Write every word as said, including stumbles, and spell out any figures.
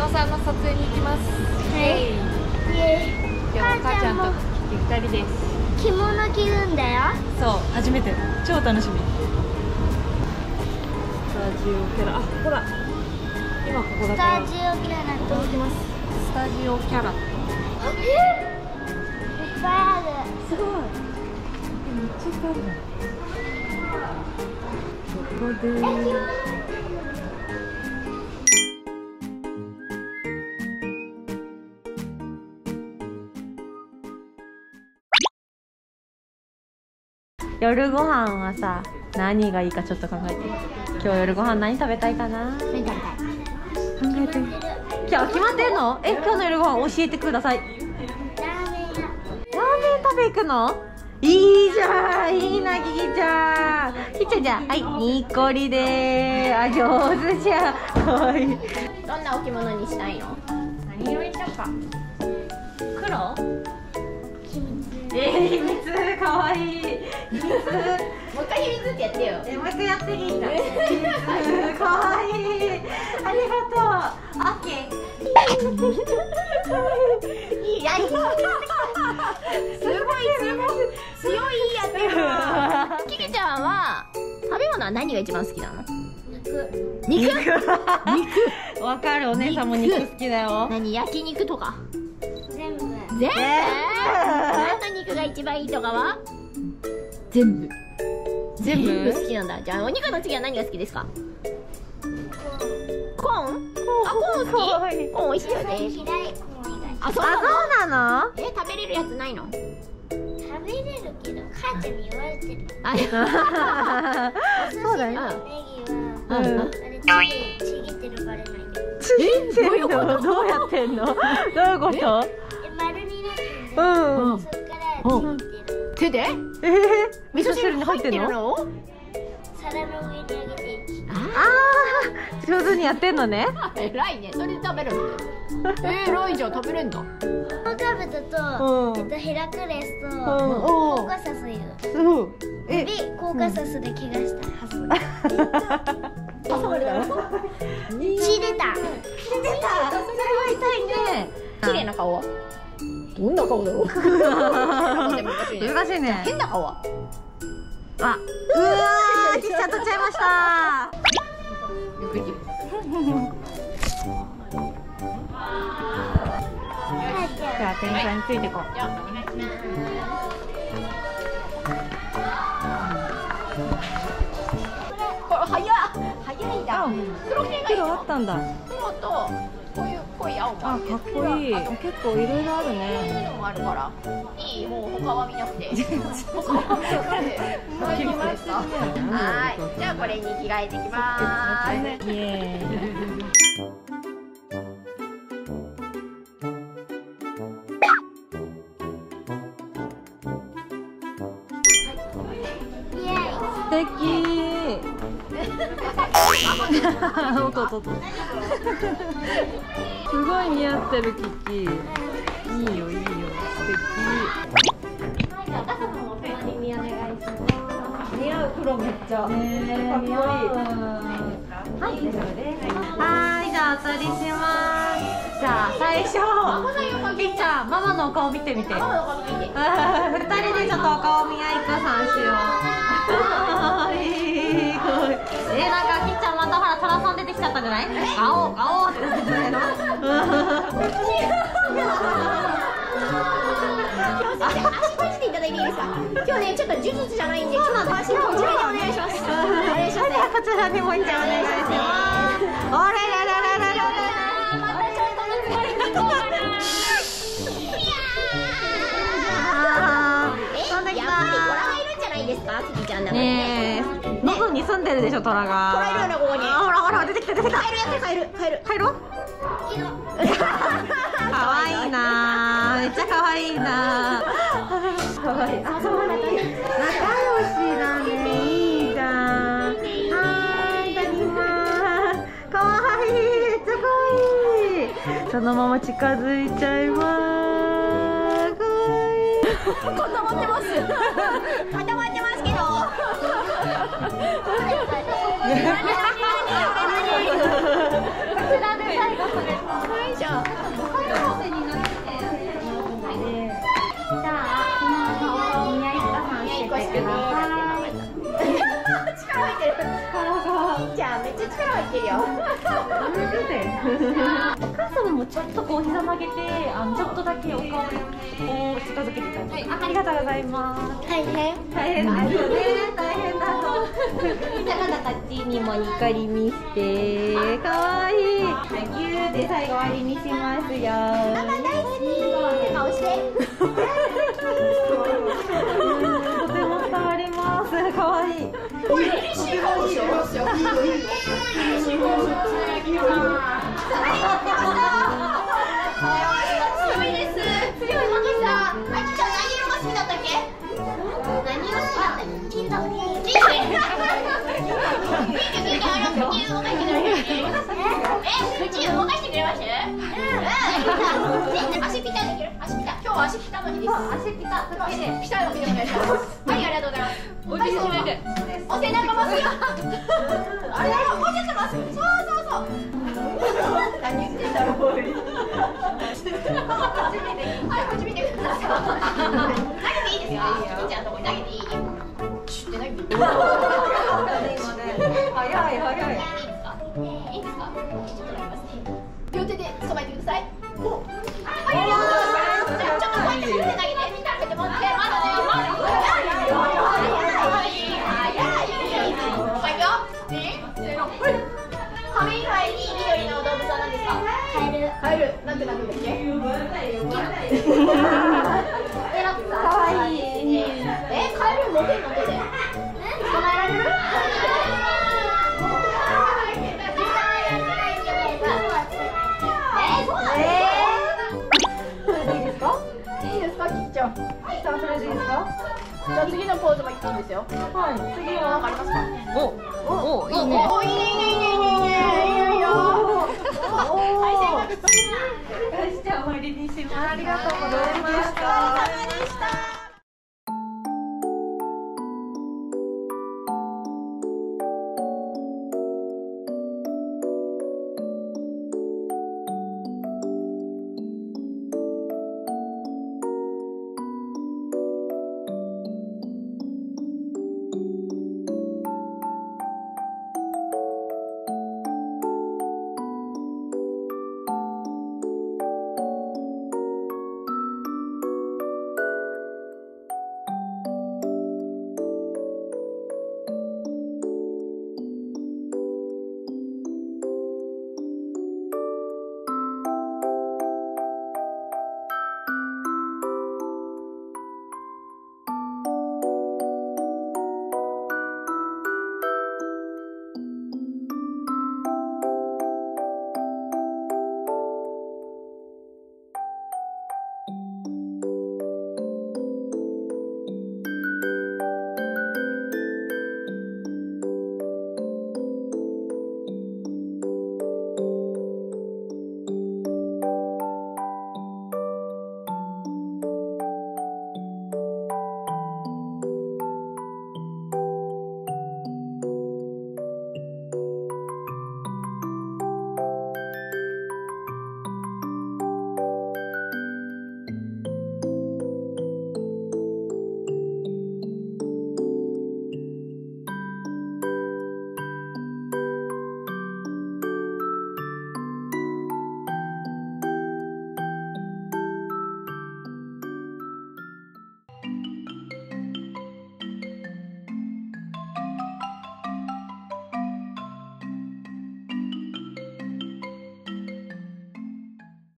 さんの撮影に行きます。 はい。 今日は母ちゃんとゆったりです。 着物着るんだよ。 そう、初めて。超楽しみ。スタジオキャラ、あ、ここだ。今ここだから。 スタジオキャラと行きます。スタジオキャラ。 いっぱいある。 すごい。めっちゃいっぱいあるね。ここで。夜ご飯はさ、何がいいかちょっと考えて。今日夜ご飯何食べたいかな。 何食べたい？ 考えて。今日決まってんの？え、今日の夜ご飯教えてください。 ラーメン屋。 ラーメン食べ行くの？いいじゃん、いいな、キキちゃん。キキちゃんじゃん、はい、にっこりでー。あ、上手じゃん。かわいい。 どんなお着物にしたいの？何色にしようか。黒？ えー、秘密、かわいい。秘密。 もう一回秘密ってやってよ。 え、もう一回やっていいんだ。秘密、かわいい。ありがとう。オッケー。 いいや、いい。すごい、すごい、強いやってる。キキちゃんは食べ物は何が一番好きなの？肉。肉。肉。 わかる、お姉さんも肉好きだよ。 何、焼肉とか？ 全部。 全部。何の肉が一番いいとかは？全部。全部好きなんだ。じゃあお肉の次は何が好きですか？コーン？あ、コーン好き？コーン美味しいよね。 嫌い。 あ、そうあ、そうなの？ え、食べれるやつないの？ 食べれるけど、母ちゃんに言われてる。 あ、 そうだよ。 ネギは、 うん。 あれちぎってるバレないんだよ。 ちぎってんの？どうやってんの？どういうこと？ え、丸になってる。 うん。 そっからちぎってる。 手で？ えー、味噌汁に入ってんの？ 皿の上にあげて。 ああ、上手にやってんのね。 えらいね、それで食べるの。えらいじゃん、食べれんだ。 オオカブトと、えっとヘラクレスと、コーカサスいる。 そう。え、 で、コーカサスで怪我したはず。 挟まれたの？ 血出た。 出た。それは痛いね。 綺麗な顔は？どんな顔だろう？難しいね。 変な顔は？ あ、うわー、キキちゃん取っちゃいました。じゃあ店員さんについていこう。 じゃあお願いします。これ早い早いんだ。黒系がいいの？ 黒あったんだ。 黒とこういう濃い青もあ、かっこいい。結構いろいろあるね。 色もあるから。いい、もう他は見なくて。他は見なくて。大丈夫ですか？はい。じゃあこれに着替えてきます。 イエーイ。素敵。おっとっとっと。すごい似合ってるキキ。いいよいいよ、素敵。 赤坂もお隣にお願いします。 似合う、黒めっちゃ。ねえ、かっこいい。はい、はい、じゃあお取りします。じゃあ最初、キキちゃん、ママのお顔見てみて。 ママの顔見て。 二人でちょっとお顔見合いっこさんしよう。いい、え、なんかキキちゃんまたほらトラさん出てきちゃったんじゃない？ガオガオってなってないの？ 足閉じていただいていいですか？今日ね、ちょっと呪術じゃないんで、ちょっと足こちらでお願いします。お願いします。 こちらにもいっちゃんお願いします。おららららららら。 またちょっとのつもりに行こうかな。やっぱりトラがいるんじゃないですか、キキちゃんだからね。 ねえ、喉に住んでるでしょ、トラが。 トラいるよな、ここに。 ほらほら、出てきた出てきた。 カエルやってる、カエル、カエル。 帰ろう。可愛いな、めっちゃ可愛いな。可愛い。あ、そうだね。仲良しだね。いいじゃん。はい、いただきます。可愛い、めっちゃ可愛い。そのまま近づいちゃいます。可愛い。 固まってます。固まってますけど。こちらで最後それ。 よ。 お母様もちょっとこう膝曲げて、あのちょっとだけお顔を近づけていただいて、ありがとうございます。 大変大変ですよね。大変だと。じゃあまだこっちにもにっこり見して、かわいい。ギューで最後終わりにしますよ。 ママ大好き顔してとても伝わります。かわいい。 嬉しい顔しよう。いいよいいよ。嬉しい顔しよう。強いです。強いマキさん。マキちゃん何色が好きだったっけ？何色好きだったっけ？金だ。金で。金で金であの金動かしてくれる。え？金動かしてくれました？うん。足ピタできる？足ピタ。今日は足ピタの日です。足ピタ。ピタの日でお願いします。はい、ありがとうございます。おじいさんで。お背中まっすぐ。あれ、もうちょっとまっすぐ。そうそうそう。何言ってんだろう。はい、始めてください。投げていいですよ。金ちゃんのとこに投げていい？シュッて投げていい？ 早い早い。 いいですか？ちょっと投げますね。両手で捕まえてください。お、はい、ありがとうございます。じゃあちょっとこうやってシュッて投げて、みんなで持って、まだね、まだ。紙以外に緑の動物は何ですか？カエル。カエル。なんて名前だっけ？かわいい。え、カエル持てんの手で？捕まえられる？え、そうなんですか？それでいいですか？いいですか、キキちゃん。キキちゃんそれでいいですか？じゃあ次のポーズもいっていいですよ。はい。次は何かありますか？ お、お、いいね。 お、いいねいいねいいねいいねいいよ。はい、正解。 よし、じゃあ終わりにします。 ありがとうございました。お疲れ様でした。